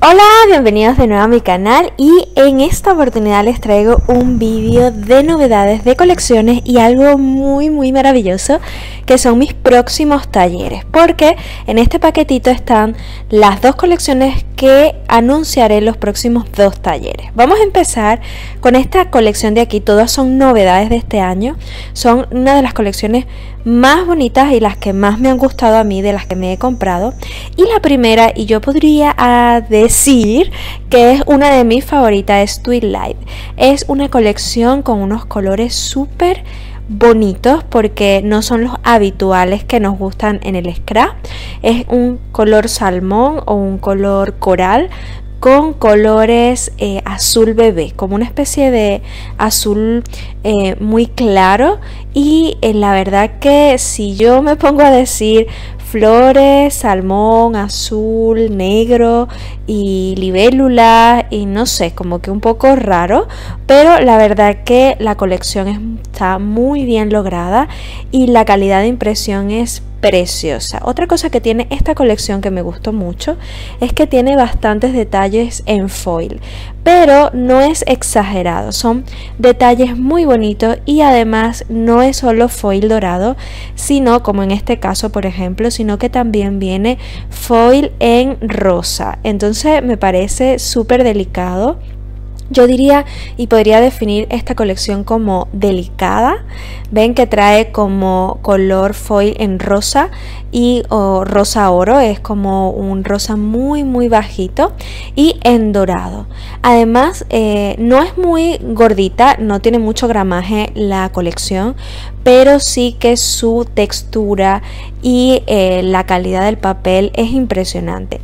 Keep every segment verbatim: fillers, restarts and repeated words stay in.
Hola, bienvenidos de nuevo a mi canal y en esta oportunidad les traigo un vídeo de novedades de colecciones y algo muy muy maravilloso que son mis próximos talleres, porque en este paquetito están las dos colecciones que anunciaré en los próximos dos talleres. Vamos a empezar con esta colección de aquí, todas son novedades de este año, son una de las colecciones más bonitas y las que más me han gustado a mí, de las que me he comprado. Y la primera, y yo podría uh, decir que es una de mis favoritas, es Twilight. Es una colección con unos colores súper bonitos porque no son los habituales que nos gustan en el scrap. Es un color salmón o un color coral con colores eh, azul bebé, como una especie de azul eh, muy claro. Y eh, la verdad que si yo me pongo a decir flores, salmón, azul, negro y libélula y no sé, como que un poco raro, pero la verdad que la colección está muy bien lograda y la calidad de impresión es preciosa. Otra cosa que tiene esta colección que me gustó mucho es que tiene bastantes detalles en foil, pero no es exagerado, son detalles muy bonitos y además no es solo foil dorado, sino como en este caso por ejemplo, sino que también viene foil en rosa. Entonces me parece súper delicado. Yo diría y podría definir esta colección como delicada. Ven que trae como color foil en rosa y o rosa oro, es como un rosa muy muy bajito, y en dorado. Además eh, no es muy gordita, no tiene mucho gramaje la colección, pero sí que su textura y eh, la calidad del papel es impresionante.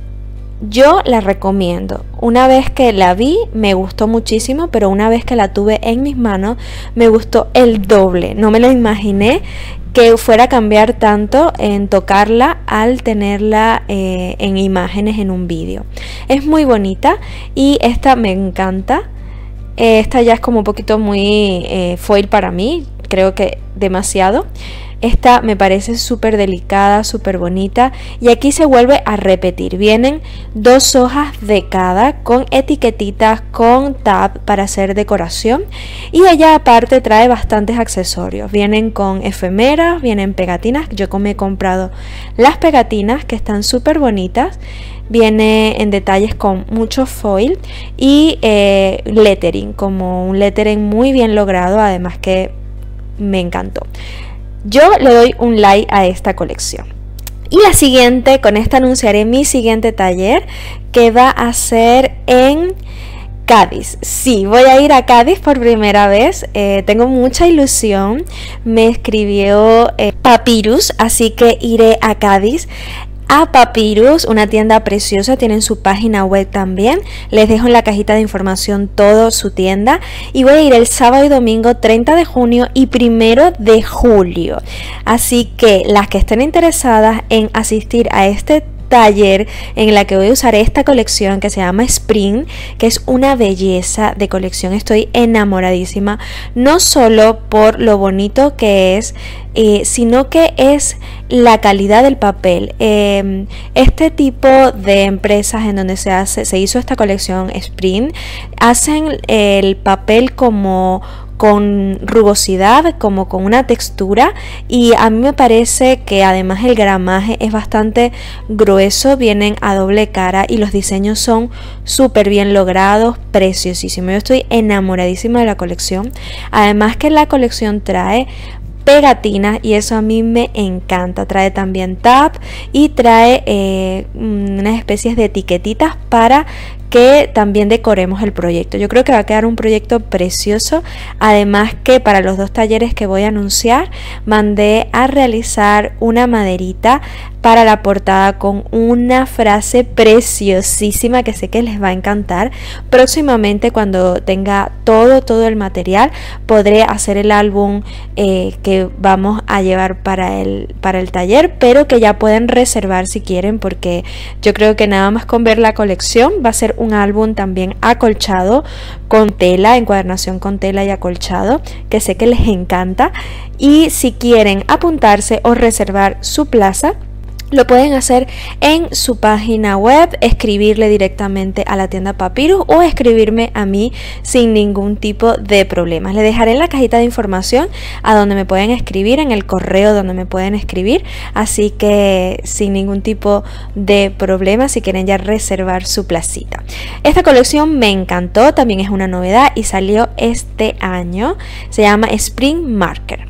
Yo la recomiendo. Una vez que la vi me gustó muchísimo, pero una vez que la tuve en mis manos me gustó el doble. No me lo imaginé que fuera a cambiar tanto en tocarla al tenerla eh, en imágenes en un vídeo. Es muy bonita y esta me encanta. Esta ya es como un poquito muy eh, foil para mí, creo que demasiado. Esta me parece súper delicada, súper bonita, y aquí se vuelve a repetir. Vienen dos hojas de cada con etiquetitas, con tab para hacer decoración, y ella aparte trae bastantes accesorios. Vienen con efemeras, vienen pegatinas. Yo me he comprado las pegatinas que están súper bonitas. Viene en detalles con mucho foil y eh, lettering, como un lettering muy bien logrado, además que me encantó. Yo le doy un like a esta colección. Y la siguiente, con esta anunciaré mi siguiente taller, que va a ser en Cádiz. Sí, voy a ir a Cádiz por primera vez. Eh, tengo mucha ilusión. Me escribió eh, Papyrus, así que iré a Cádiz. A Papyrus, una tienda preciosa, tienen su página web también. Les dejo en la cajita de información todo su tienda. Y voy a ir el sábado y domingo treinta de junio y primero de julio. Así que las que estén interesadas en asistir a este taller en la que voy a usar esta colección que se llama Spring, que es una belleza de colección, estoy enamoradísima, no solo por lo bonito que es, eh, sino que es la calidad del papel. Eh, este tipo de empresas en donde se hace, se hizo esta colección Spring, hacen el papel como con rugosidad, como con una textura, y a mí me parece que además el gramaje es bastante grueso. Vienen a doble cara y los diseños son súper bien logrados, preciosísimos. Yo estoy enamoradísima de la colección, además que la colección trae pegatinas y eso a mí me encanta. Trae también tab y trae eh, unas especies de etiquetitas para que también decoremos el proyecto. Yo creo que va a quedar un proyecto precioso. Además que para los dos talleres que voy a anunciar mandé a realizar una maderita para la portada con una frase preciosísima que sé que les va a encantar. Próximamente, cuando tenga todo todo el material, podré hacer el álbum eh, que vamos a llevar para el, para el taller, pero que ya pueden reservar si quieren, porque yo creo que nada más con ver la colección va a ser un álbum también acolchado con tela, encuadernación con tela y acolchado, que sé que les encanta. Y si quieren apuntarse o reservar su plaza, lo pueden hacer en su página web, escribirle directamente a la tienda Papyrus o escribirme a mí sin ningún tipo de problemas. Le dejaré en la cajita de información a donde me pueden escribir, en el correo donde me pueden escribir, así que sin ningún tipo de problema si quieren ya reservar su placita. Esta colección me encantó, también es una novedad y salió este año, se llama Spring Marker.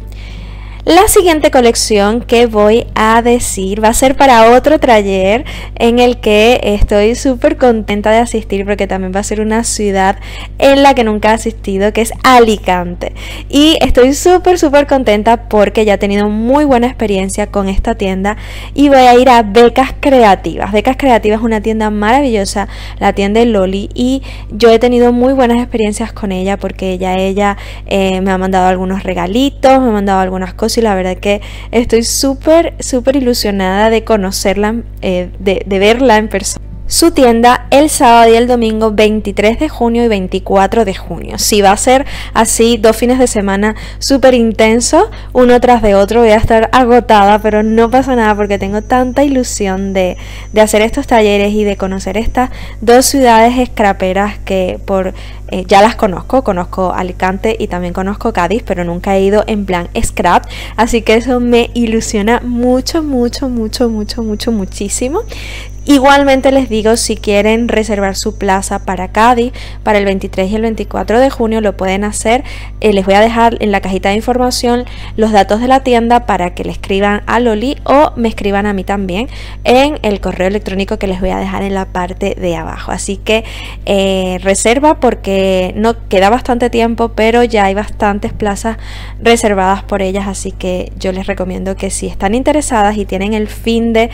La siguiente colección que voy a decir va a ser para otro taller en el que estoy súper contenta de asistir, porque también va a ser una ciudad en la que nunca he asistido, que es Alicante. Y estoy súper súper contenta porque ya he tenido muy buena experiencia con esta tienda y voy a ir a Becas Creativas. Becas Creativas es una tienda maravillosa, la tienda de Loli, y yo he tenido muy buenas experiencias con ella porque ya ella eh, me ha mandado algunos regalitos, me ha mandado algunas cosas y la verdad que estoy súper súper ilusionada de conocerla, eh, de, de verla en persona. Su tienda el sábado y el domingo veintitrés de junio y veinticuatro de junio. Si va a ser así dos fines de semana súper intenso, uno tras de otro, voy a estar agotada, pero no pasa nada porque tengo tanta ilusión de, de hacer estos talleres y de conocer estas dos ciudades scraperas que por eh, ya las conozco, conozco Alicante y también conozco Cádiz, pero nunca he ido en plan scrap, así que eso me ilusiona mucho, mucho, mucho, mucho, mucho, muchísimo. Igualmente les digo, si quieren reservar su plaza para Cádiz para el veintitrés y el veinticuatro de junio lo pueden hacer. Eh, les voy a dejar en la cajita de información los datos de la tienda para que le escriban a Loli o me escriban a mí también en el correo electrónico que les voy a dejar en la parte de abajo. Así que eh, reserva porque no queda bastante tiempo, pero ya hay bastantes plazas reservadas por ellas, así que yo les recomiendo que si están interesadas y tienen el fin de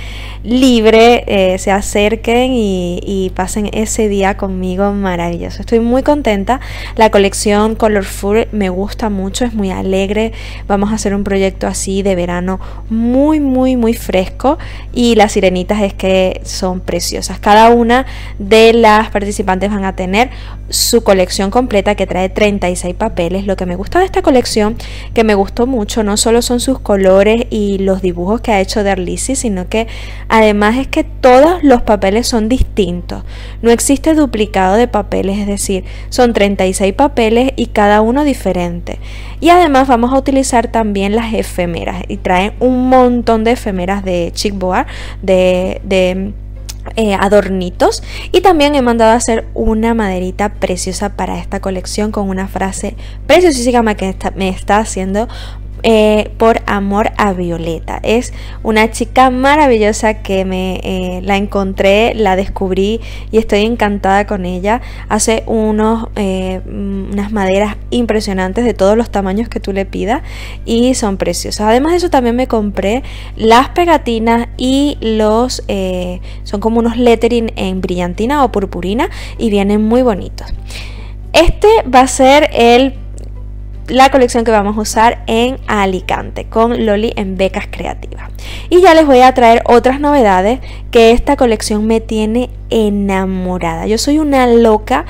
libre, eh, se acerquen y, y pasen ese día conmigo maravilloso. Estoy muy contenta. La colección Colorful me gusta mucho, es muy alegre. Vamos a hacer un proyecto así de verano muy muy muy fresco y las sirenitas es que son preciosas. Cada una de las participantes van a tener su colección completa que trae treinta y seis papeles. Lo que me gusta de esta colección, que me gustó mucho, no solo son sus colores y los dibujos que ha hecho Derlisi, sino que además es que todos los papeles son distintos. No existe duplicado de papeles, es decir, son treinta y seis papeles y cada uno diferente. Y además vamos a utilizar también las efemeras y traen un montón de efemeras de chipboard, de... de Eh, adornitos, y también he mandado a hacer una maderita preciosa para esta colección con una frase preciosísima que está, me está haciendo Eh, por amor a Violeta. Es una chica maravillosa que me eh, la encontré, la descubrí y estoy encantada con ella. Hace unos eh, unas maderas impresionantes de todos los tamaños que tú le pidas y son preciosas. Además de eso también me compré las pegatinas y los eh, son como unos lettering en brillantina o purpurina y vienen muy bonitos. Este va a ser el la colección que vamos a usar en Alicante con Loli en Becas Creativas. Y ya les voy a traer otras novedades que esta colección me tiene enamorada. Yo soy una loca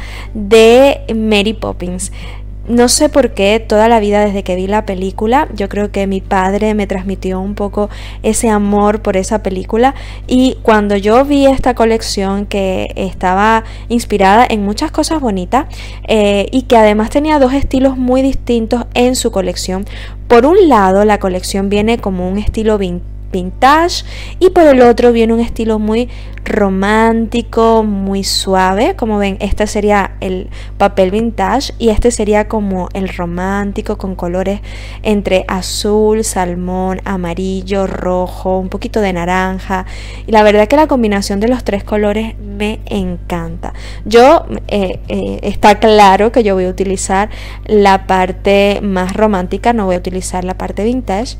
de Mary Poppins. No sé por qué, toda la vida desde que vi la película, yo creo que mi padre me transmitió un poco ese amor por esa película, y cuando yo vi esta colección que estaba inspirada en muchas cosas bonitas eh, y que además tenía dos estilos muy distintos en su colección. Por un lado, la colección viene como un estilo vintage vintage y por el otro viene un estilo muy romántico, muy suave. Como ven, este sería el papel vintage y este sería como el romántico, con colores entre azul, salmón, amarillo, rojo, un poquito de naranja, y la verdad que la combinación de los tres colores me encanta. Yo eh, eh, está claro que yo voy a utilizar la parte más romántica, no voy a utilizar la parte vintage.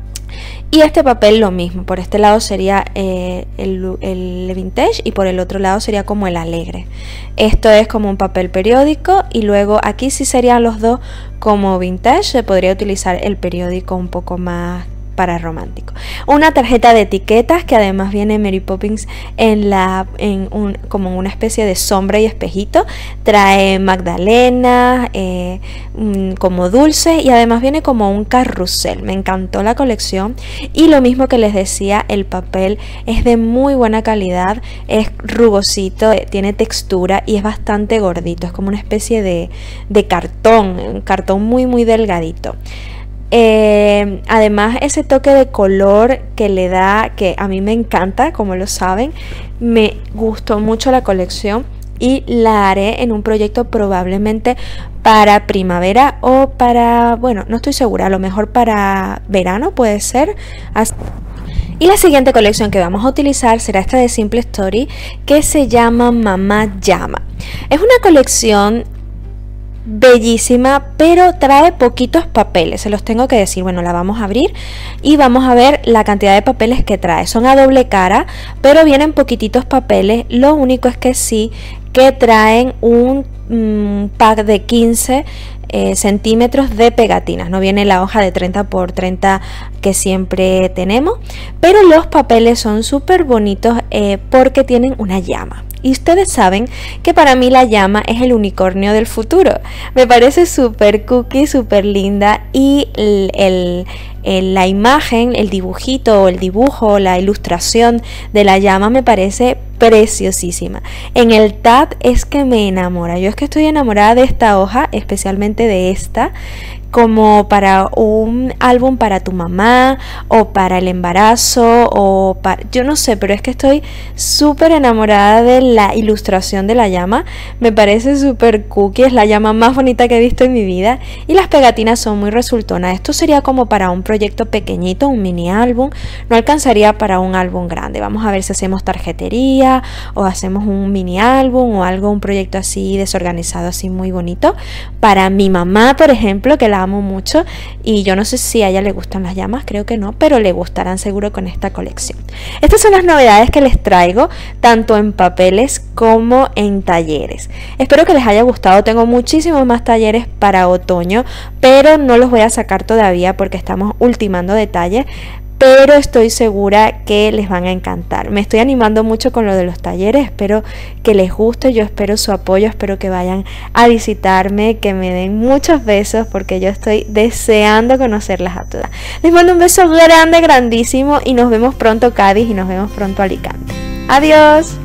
Y este papel lo mismo, por este lado sería eh, el, el vintage y por el otro lado sería como el alegre. Esto es como un papel periódico y luego aquí sí serían los dos como vintage. Se podría utilizar el periódico un poco más para romántico. Una tarjeta de etiquetas que además viene Mary Poppins en la en un, como una especie de sombra y espejito. Trae magdalenas, eh, como dulces, y además viene como un carrusel. Me encantó la colección, y lo mismo que les decía, el papel es de muy buena calidad, es rugosito, tiene textura y es bastante gordito, es como una especie de, de cartón, un cartón muy muy delgadito. Eh, además, ese toque de color que le da, que a mí me encanta, como lo saben, me gustó mucho la colección y la haré en un proyecto probablemente para primavera o para, bueno, no estoy segura, a lo mejor para verano puede ser. Y la siguiente colección que vamos a utilizar será esta de Simple Story, que se llama Mamá Llama. Es una colección bellísima, pero trae poquitos papeles, se los tengo que decir. Bueno, la vamos a abrir y vamos a ver la cantidad de papeles que trae. Son a doble cara, pero vienen poquititos papeles. Lo único es que sí que traen un mm, pack de quince eh, centímetros de pegatinas. No viene la hoja de treinta por treinta que siempre tenemos, pero los papeles son súper bonitos eh, porque tienen una llama. Y ustedes saben que para mí la llama es el unicornio del futuro. Me parece súper cookie, súper linda, y el, el, el, la imagen, el dibujito o el dibujo, la ilustración de la llama me parece preciosísima. En el tab es que me enamora. Yo es que estoy enamorada de esta hoja, especialmente de esta, como para un álbum para tu mamá o para el embarazo o para, yo no sé, pero es que estoy súper enamorada de la ilustración de la llama. Me parece súper cookie, es la llama más bonita que he visto en mi vida, y las pegatinas son muy resultonas. Esto sería como para un proyecto pequeñito, un mini álbum, no alcanzaría para un álbum grande. Vamos a ver si hacemos tarjetería o hacemos un mini álbum o algo, un proyecto así desorganizado, así muy bonito para mi mamá, por ejemplo, que la amo mucho, y yo no sé si a ella le gustan las llamas, creo que no, pero le gustarán seguro con esta colección. Estas son las novedades que les traigo, tanto en papeles como en talleres. Espero que les haya gustado. Tengo muchísimos más talleres para otoño, pero no los voy a sacar todavía porque estamos ultimando detalles, pero estoy segura que les van a encantar. Me estoy animando mucho con lo de los talleres, espero que les guste, yo espero su apoyo, espero que vayan a visitarme, que me den muchos besos, porque yo estoy deseando conocerlas a todas. Les mando un beso grande, grandísimo, y nos vemos pronto Cádiz y nos vemos pronto Alicante. Adiós.